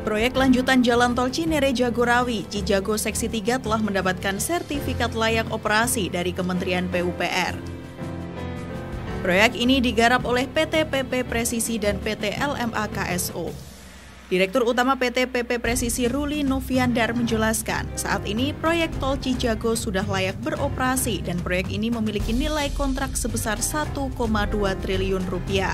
Proyek lanjutan Jalan Tol Cinere Jagorawi, Cijago Seksi 3 telah mendapatkan sertifikat layak operasi dari Kementerian PUPR. Proyek ini digarap oleh PT PP Presisi dan PT LMA KSO. Direktur Utama PT PP Presisi Ruli Noviandar menjelaskan, saat ini proyek Tol Cijago sudah layak beroperasi dan proyek ini memiliki nilai kontrak sebesar 1,2 triliun rupiah.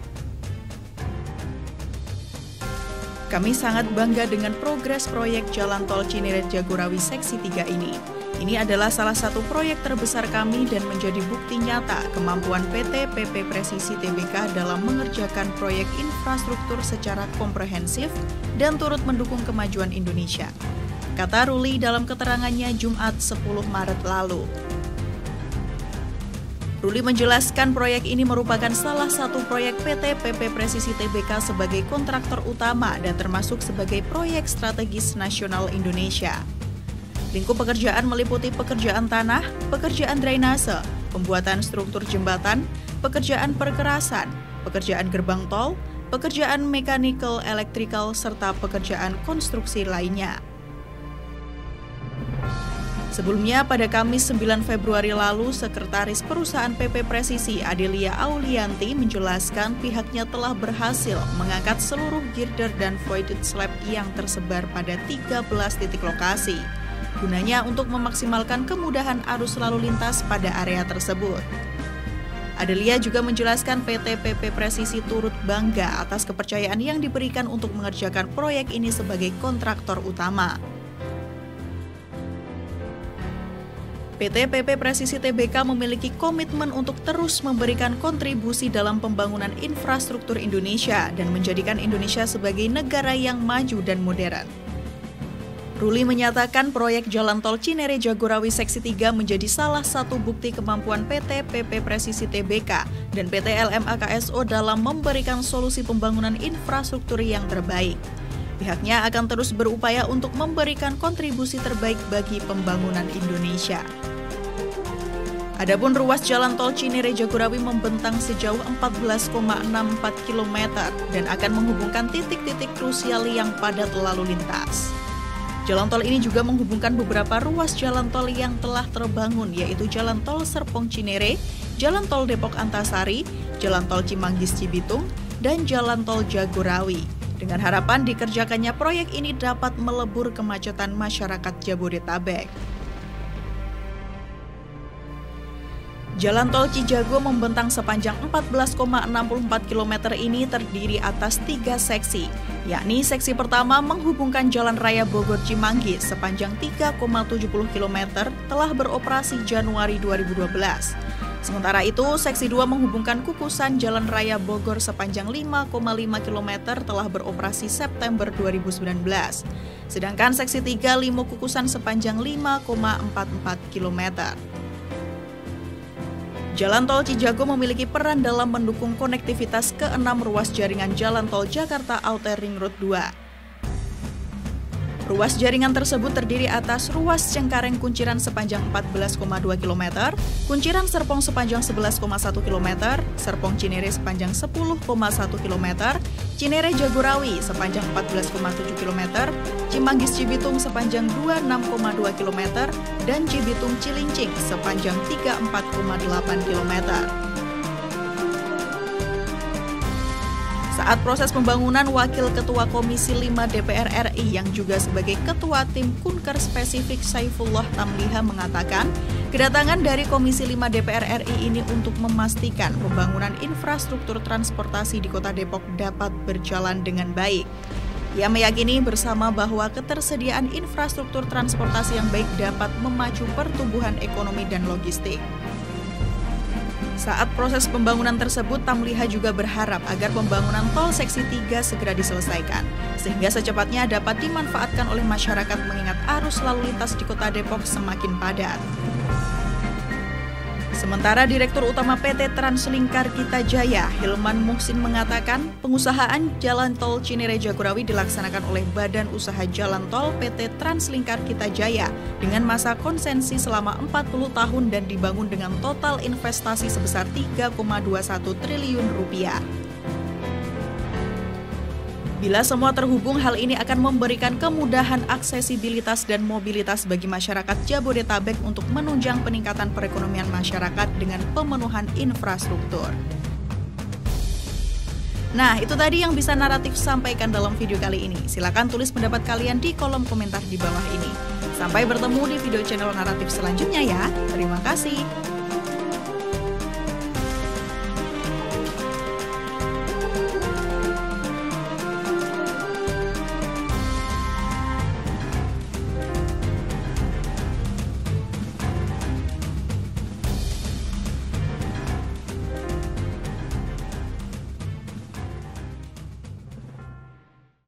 Kami sangat bangga dengan progres proyek Jalan Tol Cinere Jagorawi Seksi 3 ini. Ini adalah salah satu proyek terbesar kami dan menjadi bukti nyata kemampuan PT PP Presisi Tbk dalam mengerjakan proyek infrastruktur secara komprehensif dan turut mendukung kemajuan Indonesia, kata Ruli dalam keterangannya Jumat 10 Maret lalu. Ruli menjelaskan proyek ini merupakan salah satu proyek PT PP Presisi Tbk sebagai kontraktor utama dan termasuk sebagai proyek strategis nasional Indonesia. Lingkup pekerjaan meliputi pekerjaan tanah, pekerjaan drainase, pembuatan struktur jembatan, pekerjaan perkerasan, pekerjaan gerbang tol, pekerjaan mechanical, electrical, serta pekerjaan konstruksi lainnya. Sebelumnya, pada Kamis 9 Februari lalu, Sekretaris Perusahaan PP Presisi Adelia Aulianti menjelaskan pihaknya telah berhasil mengangkat seluruh girder dan voided slab yang tersebar pada 13 titik lokasi, gunanya untuk memaksimalkan kemudahan arus lalu lintas pada area tersebut. Adelia juga menjelaskan PT PP Presisi turut bangga atas kepercayaan yang diberikan untuk mengerjakan proyek ini sebagai kontraktor utama. PT PP Presisi Tbk memiliki komitmen untuk terus memberikan kontribusi dalam pembangunan infrastruktur Indonesia dan menjadikan Indonesia sebagai negara yang maju dan modern. Ruli menyatakan proyek Jalan Tol Cinere Jagorawi Seksi 3 menjadi salah satu bukti kemampuan PT PP Presisi Tbk dan PT LMA KSO dalam memberikan solusi pembangunan infrastruktur yang terbaik. Pihaknya akan terus berupaya untuk memberikan kontribusi terbaik bagi pembangunan Indonesia. Adapun ruas Jalan Tol Cinere Jagorawi membentang sejauh 14,64 km dan akan menghubungkan titik-titik krusial yang padat lalu lintas. Jalan tol ini juga menghubungkan beberapa ruas jalan tol yang telah terbangun, yaitu Jalan Tol Serpong Cinere, Jalan Tol Depok Antasari, Jalan Tol Cimanggis Cibitung, dan Jalan Tol Jagorawi. Dengan harapan dikerjakannya proyek ini dapat melebur kemacetan masyarakat Jabodetabek. Jalan Tol Cijago membentang sepanjang 14,64 km ini terdiri atas 3 seksi, yakni seksi pertama menghubungkan Jalan Raya Bogor Cimanggis sepanjang 3,70 km telah beroperasi Januari 2012. Sementara itu, seksi 2 menghubungkan Kukusan Jalan Raya Bogor sepanjang 5,5 km telah beroperasi September 2019. Sedangkan seksi 3 Limo Kukusan sepanjang 5,44 km. Jalan Tol Cijago memiliki peran dalam mendukung konektivitas ke-6 ruas jaringan Jalan Tol Jakarta Outer Ring Road 2. Ruas jaringan tersebut terdiri atas ruas Cengkareng Kunciran sepanjang 14,2 km, Kunciran Serpong sepanjang 11,1 km, Serpong Cinere sepanjang 10,1 km, Cinere Jagorawi sepanjang 14,7 km, Cimanggis Cibitung sepanjang 26,2 km, dan Cibitung Cilincing sepanjang 34,8 km. Saat proses pembangunan, Wakil Ketua Komisi 5 DPR RI yang juga sebagai Ketua Tim Kunker Spesifik Saifullah Tamliha mengatakan, kedatangan dari Komisi 5 DPR RI ini untuk memastikan pembangunan infrastruktur transportasi di Kota Depok dapat berjalan dengan baik. Ia meyakini bersama bahwa ketersediaan infrastruktur transportasi yang baik dapat memacu pertumbuhan ekonomi dan logistik. Saat proses pembangunan tersebut, Tamliha juga berharap agar pembangunan tol seksi 3 segera diselesaikan, sehingga secepatnya dapat dimanfaatkan oleh masyarakat mengingat arus lalu lintas di Kota Depok semakin padat. Sementara Direktur Utama PT Translingkar Kita Jaya, Hilman Muhsin mengatakan, pengusahaan Jalan Tol Cinere Jagorawi dilaksanakan oleh Badan Usaha Jalan Tol PT Translingkar Kita Jaya dengan masa konsensi selama 40 tahun dan dibangun dengan total investasi sebesar 3,21 triliun rupiah. Bila semua terhubung, hal ini akan memberikan kemudahan aksesibilitas dan mobilitas bagi masyarakat Jabodetabek untuk menunjang peningkatan perekonomian masyarakat dengan pemenuhan infrastruktur. Nah, itu tadi yang bisa Naratif sampaikan dalam video kali ini. Silakan tulis pendapat kalian di kolom komentar di bawah ini. Sampai bertemu di video channel Naratif selanjutnya ya. Terima kasih.